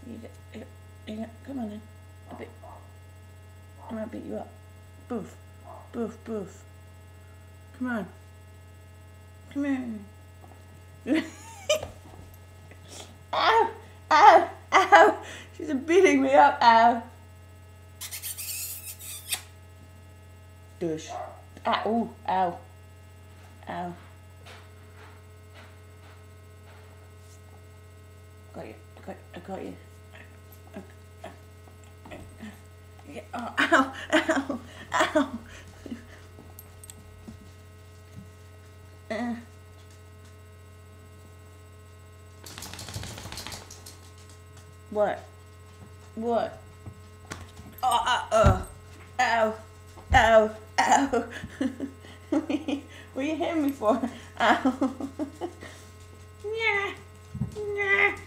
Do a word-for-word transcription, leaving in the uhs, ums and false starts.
You get, you get, you get, come on then. A bit. I'm gonna beat you up. Boof. Boof, boof. Come on. Come here. Ow! Ow! Ow! She's beating me up. Ow! Dush. Ah, ooh, ow. Ow. Got you. I got, I got you. Yeah. Oh, ow! Ow! Ow! Uh. What? What? Oh, uh, uh. Ow! Ow! Ow! What are you hitting me for? Ow! Yeah! Yeah!